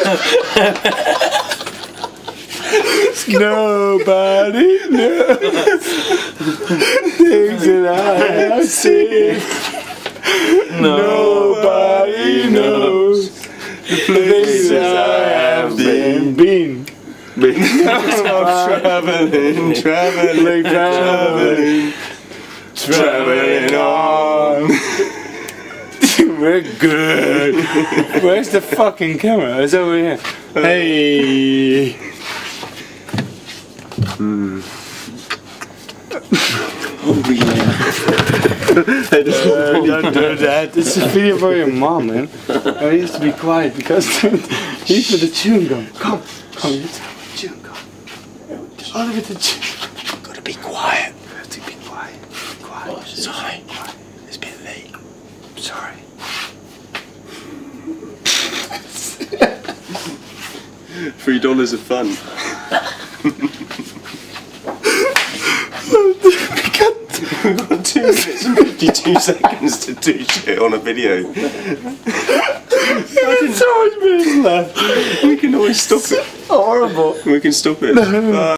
Nobody knows things that I have seen. Nobody knows the places I have been. Traveling on. We're good. Where's the fucking camera? It's over here. Hey. Oh yeah. Don't do that. It's a video for your mom, man. I used to be quiet because he's for the chewing gum. Come, you chewing gum. Oh, look at the chewing. Gotta be quiet. Have to be quiet. Quiet. Oh, sorry. It's a bit late. Sorry. $3 of fun. We've got 2 minutes and 52 seconds to do shit on a video. There's so much minutes left. We can always stop it. Horrible. We can stop it.